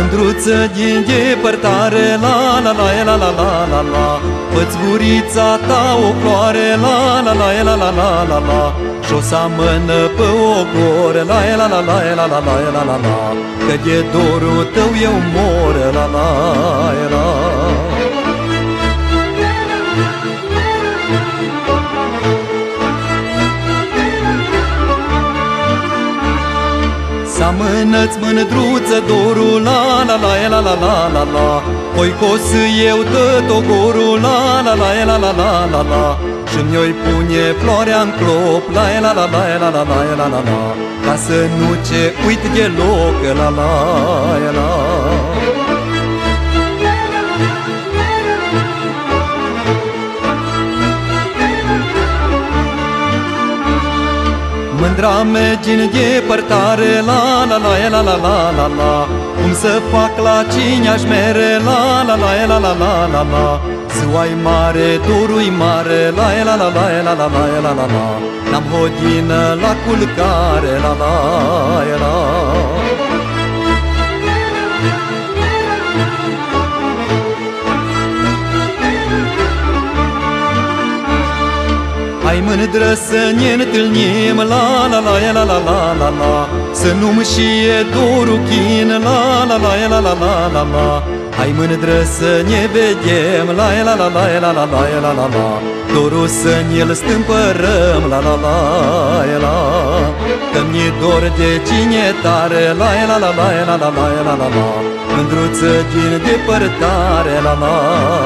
Mândruță din depărtare, la la la la la la la la, fă-ți gurița ta o floare, la la la la la la la la, și-o seamănă pe ogor, la la la la la la la la la la, că de dorul tău eu mor, la la la. Seamănă-ți mândruță dorul, la la la la la la la la, oi cos eu tot ogorul, la la la la la la la la, și-mi-oi pune floarea-n clop, la la la la la la la la la la, ca să nu ce uit deloc, la la la. Mândra mergi în depărtare, la la la la la la la la, cum să fac la cine aș mere, la la la la la la la la, ziua-i mare, dorul-i mare, la la la la la la la la la la, n-am hodină la culcare, la la la. Hai mândră să ne întâlnim, la la la la la la la la, să nu-mi șie dorul chin, la la la la la la la la. Hai mândră să ne vedem, la la la la la la la la la la, dorul să ne-l stâmpărăm, la la la la. Că mi-e dor de cine tare, la la la la la la la la la la, mândruță din depărtare, la la.